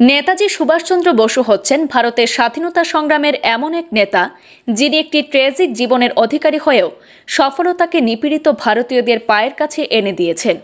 নেতাজি সুভাষচন্দ্র বসু হচ্ছেন ভারতের স্বাধীনতা সংগ্রামের এমন এক নেতা যিনি একটি ট্র্যাজিক জীবনের অধিকারী হয়েও সফলতাকে নিপীড়িত ভারতীয়দের পায়ের কাছে এনে দিয়েছেন।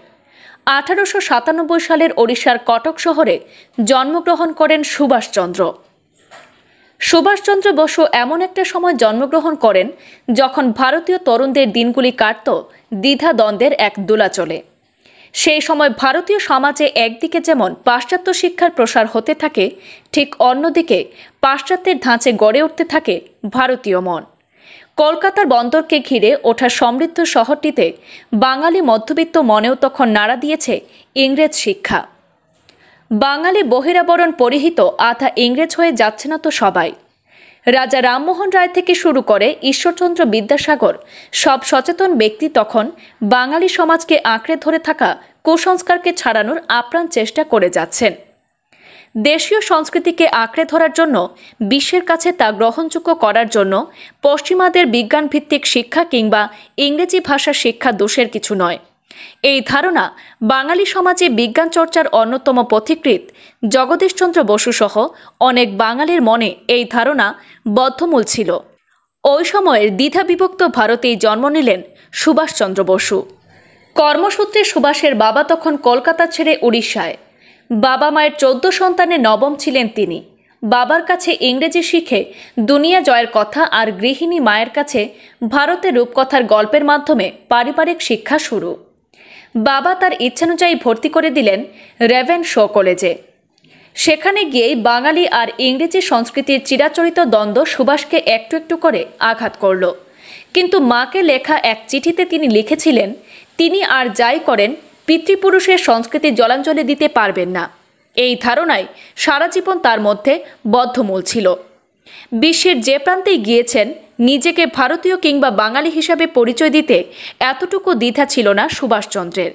1897 সালের ওড়িশার কটক শহরে জন্মগ্রহণ করেন সুভাষচন্দ্র। সুভাষচন্দ্র বসু এমন একটা সময় জন্মগ্রহণ করেন যখন ভারতীয় তরুণদের দিনগুলি কাটত দ্বিধাদ্বন্দ্বের এক দোলাচলে। সেই সময় ভারতীয় সমাজে একদিকে যেমন পাশ্চাত্য শিক্ষার প্রসার হতে থাকে, ঠিক অন্যদিকে পাশ্চাত্যের ধাঁচে গড়ে উঠতে থাকে ভারতীয় মন। কলকাতার বন্দরকে ঘিরে ওঠা সমৃদ্ধ শহরটিতে বাঙালি মধ্যবিত্ত মনেও তখন নাড়া দিয়েছে ইংরেজ শিক্ষা। বাঙালি বহিরাবরণ পরিহিত আধা ইংরেজ হয়ে যাচ্ছে না তো সবাই। রাজা রামমোহন রায় থেকে শুরু করে ঈশ্বরচন্দ্র বিদ্যাসাগর সব সচেতন ব্যক্তি তখন বাঙালি সমাজকে আঁকড়ে ধরে থাকা কুসংস্কারকে ছাড়ানোর আপ্রাণ চেষ্টা করে যাচ্ছেন। দেশীয় সংস্কৃতিকে আঁকড়ে ধরার জন্য, বিশ্বের কাছে তা গ্রহণযোগ্য করার জন্য পশ্চিমাদের বিজ্ঞানভিত্তিক শিক্ষা কিংবা ইংরেজি ভাষার শিক্ষা দোষের কিছু নয়। এই ধারণা বাঙালি সমাজে বিজ্ঞান চর্চার অন্যতম পথিকৃৎ জগদীশচন্দ্র বসু সহ অনেক বাঙালির মনে এই ধারণা বদ্ধমূল ছিল। ওই সময়ের দ্বিধাবিভক্ত ভারতেই জন্ম নিলেন সুভাষচন্দ্র বসু। কর্মসূত্রে সুভাষের বাবা তখন কলকাতা ছেড়ে উড়িষ্যায়। বাবা মায়ের 14 সন্তানের নবম ছিলেন তিনি। বাবার কাছে ইংরেজি শিখে দুনিয়া জয়ের কথা আর গৃহিণী মায়ের কাছে ভারতের রূপকথার গল্পের মাধ্যমে পারিবারিক শিক্ষা শুরু। বাবা তার ইচ্ছানুযায়ী ভর্তি করে দিলেন রেভেনশো কলেজে। সেখানে গিয়েই বাঙালি আর ইংরেজি সংস্কৃতির চিরাচরিত দ্বন্দ্ব সুভাষকে একটু একটু করে আঘাত করল। কিন্তু মাকে লেখা এক চিঠিতে তিনি লিখেছিলেন, তিনি আর যাই করেন পিতৃপুরুষের সংস্কৃতি জলাঞ্জলি দিতে পারবেন না। এই ধারণায় সারা জীবন তার মধ্যে বদ্ধমূল ছিল। বিশ্বের যে প্রান্তেই গিয়েছেন, নিজেকে ভারতীয় কিংবা বাঙালি হিসাবে পরিচয় দিতে এতটুকু দ্বিধা ছিল না সুভাষচন্দ্রের।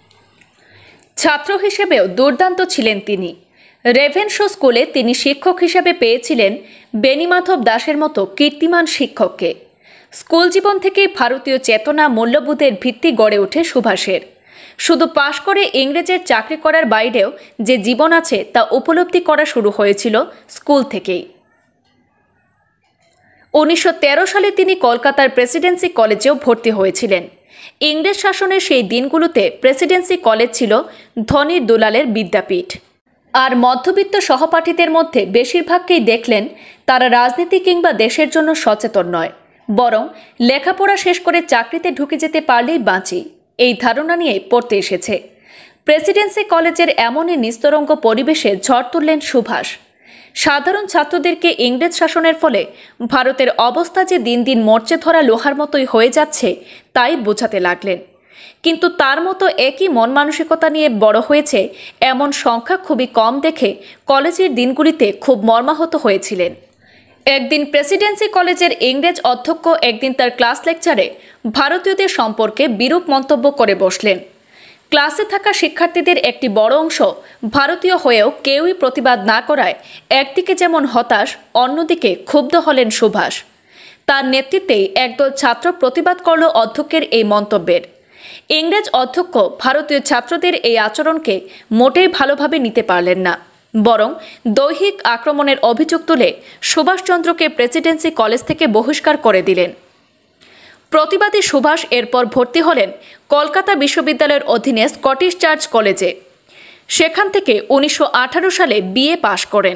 ছাত্র হিসেবেও দুর্দান্ত ছিলেন তিনি। রেভেনশো স্কুলে তিনি শিক্ষক হিসাবে পেয়েছিলেন বেণীমাধব দাসের মতো কীর্তিমান শিক্ষককে। স্কুল জীবন থেকেই ভারতীয় চেতনা, মূল্যবোধের ভিত্তি গড়ে ওঠে সুভাষের। শুধু পাশ করে ইংরেজের চাকরি করার বাইরেও যে জীবন আছে তা উপলব্ধি করা শুরু হয়েছিল স্কুল থেকেই। 1913 সালে তিনি কলকাতার প্রেসিডেন্সি কলেজেও ভর্তি হয়েছিলেন। ইংরেজ শাসনের সেই দিনগুলোতে প্রেসিডেন্সি কলেজ ছিল ধনীর দুলালের বিদ্যাপীঠ। আর মধ্যবিত্ত সহপাঠীদের মধ্যে বেশিরভাগকেই দেখলেন তারা রাজনীতি কিংবা দেশের জন্য সচেতন নয়, বরং লেখাপড়া শেষ করে চাকরিতে ঢুকে যেতে পারলেই বাঁচি, এই ধারণা নিয়ে পড়তে এসেছে। প্রেসিডেন্সি কলেজের এমনই নিস্তরঙ্গ পরিবেশে ঝড় তুললেন সুভাষ। সাধারণ ছাত্রদেরকে ইংরেজ শাসনের ফলে ভারতের অবস্থা যে দিন দিন মরচে ধরা লোহার মতোই হয়ে যাচ্ছে তাই বোঝাতে লাগলেন। কিন্তু তার মতো একই মন মানসিকতা নিয়ে বড় হয়েছে এমন সংখ্যা খুবই কম দেখে কলেজের দিনগুলিতে খুব মর্মাহত হয়েছিলেন। একদিন প্রেসিডেন্সি কলেজের ইংরেজ অধ্যক্ষ একদিন তার ক্লাস লেকচারে ভারতীয়দের সম্পর্কে বিরূপ মন্তব্য করে বসলেন। ক্লাসে থাকা শিক্ষার্থীদের একটি বড় অংশ ভারতীয় হয়েও কেউই প্রতিবাদ না করায় একদিকে যেমন হতাশ, অন্যদিকে ক্ষুব্ধ হলেন সুভাষ। তার নেতৃত্বেই একদল ছাত্র প্রতিবাদ করল অধ্যক্ষের এই মন্তব্যের। ইংরেজ অধ্যক্ষ ভারতীয় ছাত্রদের এই আচরণকে মোটেই ভালোভাবে নিতে পারলেন না, বরং দৈহিক আক্রমণের অভিযোগ তুলে সুভাষচন্দ্রকে প্রেসিডেন্সি কলেজ থেকে বহিষ্কার করে দিলেন। প্রতিবাদী সুভাষ এরপর ভর্তি হলেন কলকাতা বিশ্ববিদ্যালয়ের অধীনে স্কটিশ চার্চ কলেজে। সেখান থেকে 1918 সালে বিএ পাশ করেন।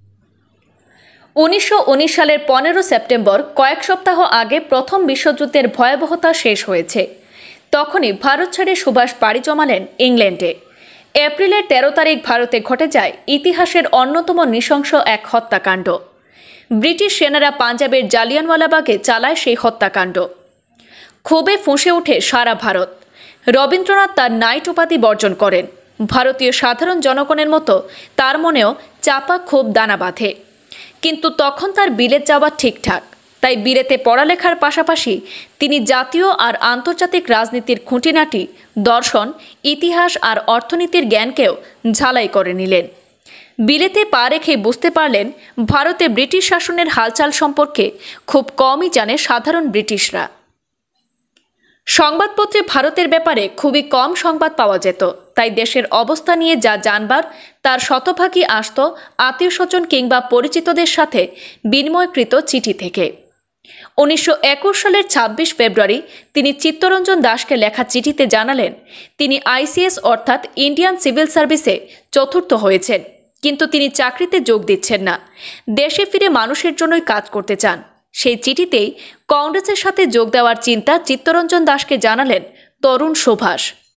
1919 সালের 15 সেপ্টেম্বর, কয়েক সপ্তাহ আগে প্রথম বিশ্বযুদ্ধের ভয়াবহতা শেষ হয়েছে। তখনই ভারত ছেড়ে সুভাষ পাড়ি জমালেন ইংল্যান্ডে। এপ্রিলের 13 তারিখ ভারতে ঘটে যায় ইতিহাসের অন্যতম নৃশংস এক হত্যাকাণ্ড। ব্রিটিশ সেনারা পাঞ্জাবের জালিয়ানওয়ালাবাগে চালায় সেই হত্যাকাণ্ড। ক্ষোভে ফুঁসে ওঠে সারা ভারত। রবীন্দ্রনাথ তার নাইট উপাধি বর্জন করেন। ভারতীয় সাধারণ জনগণের মতো তার মনেও চাপা ক্ষোভ দানা বাঁধে। কিন্তু তখন তার বিলেত যাওয়া ঠিকঠাক, তাই বিলেতে পড়ালেখার পাশাপাশি তিনি জাতীয় আর আন্তর্জাতিক রাজনীতির খুঁটিনাটি, দর্শন, ইতিহাস আর অর্থনীতির জ্ঞানকেও ঝালাই করে নিলেন। বিলেতে পা রেখে বুঝতে পারলেন ভারতে ব্রিটিশ শাসনের হালচাল সম্পর্কে খুব কমই জানে সাধারণ ব্রিটিশরা। সংবাদপত্রে ভারতের ব্যাপারে খুবই কম সংবাদ পাওয়া যেত, তাই দেশের অবস্থা নিয়ে যা জানবার তার শতভাগই আসত আত্মীয়স্বজন কিংবা পরিচিতদের সাথে বিনিময়কৃত চিঠি থেকে। 1921 সালের 26 ফেব্রুয়ারি তিনি চিত্তরঞ্জন দাসকে লেখা চিঠিতে জানালেন তিনি আইসিএস অর্থাৎ ইন্ডিয়ান সিভিল সার্ভিসে চতুর্থ হয়েছেন, কিন্তু তিনি চাকরিতে যোগ দিচ্ছেন না, দেশে ফিরে মানুষের জন্যই কাজ করতে চান। সেই চিঠিতেই কংগ্রেসের সাথে যোগ দেওয়ার চিন্তা চিত্তরঞ্জন দাসকে জানালেন তরুণ সুভাষ।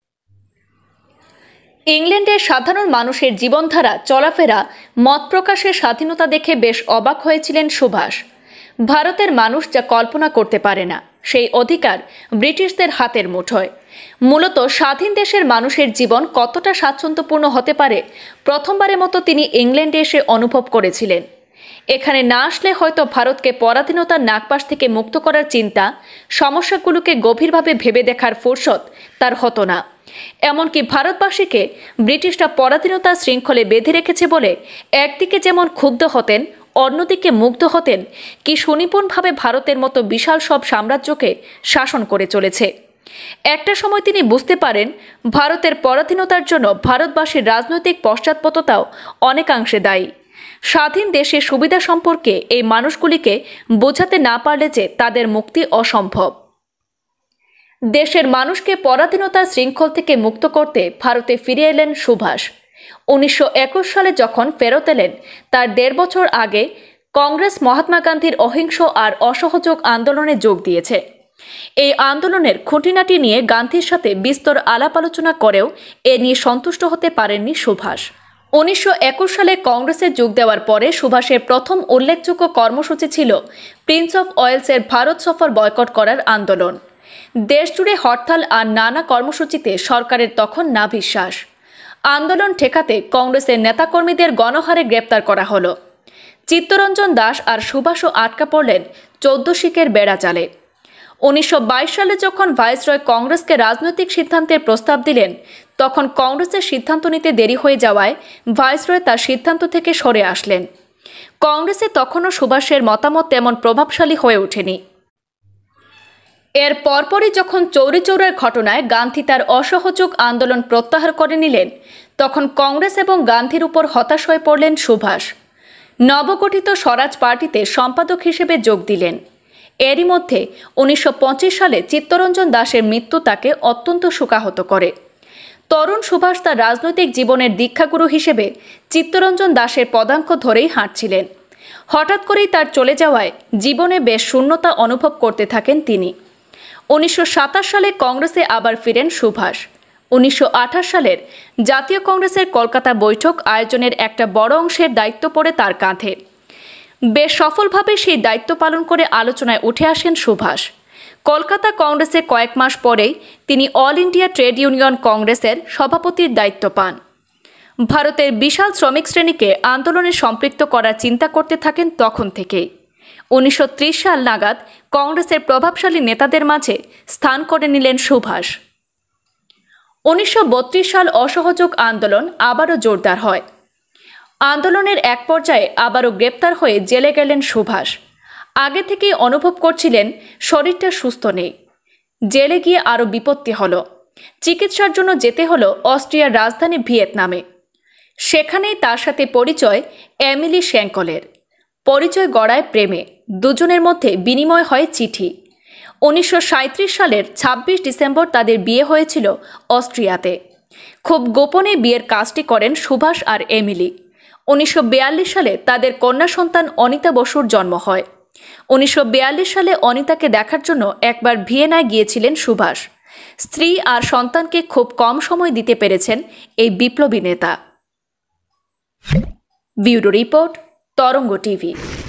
ইংল্যান্ডের সাধারণ মানুষের জীবনধারা, চলাফেরা, মত প্রকাশের স্বাধীনতা দেখে বেশ অবাক হয়েছিলেন সুভাষ। ভারতের মানুষ যা কল্পনা করতে পারে না, সেই অধিকার ব্রিটিশদের হাতের মুঠোয়। মূলত স্বাধীন দেশের মানুষের জীবন কতটা স্বাচ্ছন্দ্যপূর্ণ হতে পারে প্রথমবারের মতো তিনি ইংল্যান্ডে এসে অনুভব করেছিলেন। এখানে না আসলে হয়তো ভারতকে পরাধীনতার নাগপাশ থেকে মুক্ত করার চিন্তা, সমস্যাগুলোকে গভীরভাবে ভেবে দেখার ফুরসত তার হতো না। এমনকি ভারতবাসীকে ব্রিটিশরা পরাধীনতার শৃঙ্খলে বেঁধে রেখেছে বলে একদিকে যেমন ক্ষুব্ধ হতেন, অন্যদিকে মুগ্ধ হতেন কি সুনিপুণভাবে ভারতের মতো বিশাল সব সাম্রাজ্যকে শাসন করে চলেছে। একটা সময় তিনি বুঝতে পারেন ভারতের পরাধীনতার জন্য ভারতবাসীর রাজনৈতিক পশ্চাৎপদতাও অনেকাংশে দায়ী। স্বাধীন দেশের সুবিধা সম্পর্কে এই মানুষগুলিকে বোঝাতে না পারলে যে তাদের মুক্তি অসম্ভব। দেশের মানুষকে পরাধীনতার শৃঙ্খল থেকে মুক্ত করতে ভারতে ফিরে এলেন সুভাষ। 1921 সালে যখন ফেরত এলেন তার 1.5 বছর আগে কংগ্রেস মহাত্মা গান্ধীর অহিংস আর অসহযোগ আন্দোলনে যোগ দিয়েছে। এই আন্দোলনের খুঁটিনাটি নিয়ে গান্ধীর সাথে বিস্তর আলাপ আলোচনা করেও এ নিয়ে সন্তুষ্ট হতে পারেননি সুভাষ। 1921 সালে কংগ্রেসে যোগ দেওয়ার পরে সুভাষের প্রথম উল্লেখযোগ্য কর্মসূচি ছিল প্রিন্স অফ ওয়েলসের ভারত সফর বয়কট করার আন্দোলন। দেশজুড়ে হরতাল আর নানা কর্মসূচিতে সরকারের তখন না বিশ্বাস। আন্দোলন ঠেকাতে কংগ্রেসের নেতাকর্মীদের গণহারে গ্রেপ্তার করা হলো। চিত্তরঞ্জন দাস আর সুভাষও আটকা পড়লেন 14 শিখের বেড়া জালে। 1922 সালে যখন ভাইসরয় কংগ্রেসকে রাজনৈতিক সিদ্ধান্তের প্রস্তাব দিলেন, তখন কংগ্রেসের সিদ্ধান্ত নিতে দেরি হয়ে যাওয়ায় ভাইসরয় তার সিদ্ধান্ত থেকে সরে আসলেন। কংগ্রেসে তখনও সুভাষের মতামত তেমন প্রভাবশালী হয়ে ওঠেনি। এর পরপরই যখন চৌরি চৌরার ঘটনায় গান্ধী তার অসহযোগ আন্দোলন প্রত্যাহার করে নিলেন, তখন কংগ্রেস এবং গান্ধীর উপর হতাশ হয়ে পড়লেন সুভাষ। নবগঠিত স্বরাজ পার্টিতে সম্পাদক হিসেবে যোগ দিলেন। এরই মধ্যে 1925 সালে চিত্তরঞ্জন দাসের মৃত্যু তাকে অত্যন্ত শোকাহত করে। তরুণ সুভাষ তার রাজনৈতিক জীবনের দীক্ষাগুরু হিসেবে চিত্তরঞ্জন দাসের পদাঙ্ক ধরেই হাঁটছিলেন। হঠাৎ করেই তার চলে যাওয়ায় জীবনে বেশ শূন্যতা অনুভব করতে থাকেন তিনি। 1927 সালে কংগ্রেসে আবার ফিরেন সুভাষ। 1928 সালের জাতীয় কংগ্রেসের কলকাতা বৈঠক আয়োজনের একটা বড় অংশের দায়িত্ব পড়ে তার কাঁধে। বেশ সফলভাবে সেই দায়িত্ব পালন করে আলোচনায় উঠে আসেন সুভাষ। কলকাতা কংগ্রেসে কয়েক মাস পরেই তিনি অল ইন্ডিয়া ট্রেড ইউনিয়ন কংগ্রেসের সভাপতির দায়িত্ব পান। ভারতের বিশাল শ্রমিক শ্রেণীকে আন্দোলনে সম্পৃক্ত করার চিন্তা করতে থাকেন তখন থেকেই। 1930 সাল নাগাদ কংগ্রেসের প্রভাবশালী নেতাদের মাঝে স্থান করে নিলেন সুভাষ। 1932 সাল অসহযোগ আন্দোলন আবারও জোরদার হয়। আন্দোলনের এক পর্যায়ে আবারও গ্রেপ্তার হয়ে জেলে গেলেন সুভাষ। আগে থেকেই অনুভব করছিলেন শরীরটা সুস্থ নেই। জেলে গিয়ে আরও বিপত্তি হলো। চিকিৎসার জন্য যেতে হলো অস্ট্রিয়ার রাজধানী ভিয়েতনামে। সেখানেই তার সাথে পরিচয় এমিলি শ্যাঙ্কলের। পরিচয় গড়ায় প্রেমে, দুজনের মধ্যে বিনিময় হয় চিঠি। 1937 সালের 26 ডিসেম্বর তাদের বিয়ে হয়েছিল অস্ট্রিয়াতে। খুব গোপনে বিয়ের কাজটি করেন সুভাষ আর এমিলি। 1942 সালে তাদের কন্যা সন্তান অনিতা বসুর জন্ম হয়। 1942 সালে অনিতাকে দেখার জন্য একবার ভিয়েনায় গিয়েছিলেন সুভাষ। স্ত্রী আর সন্তানকে খুব কম সময় দিতে পেরেছেন এই বিপ্লবী নেতা। Bureau report, Tarang TV.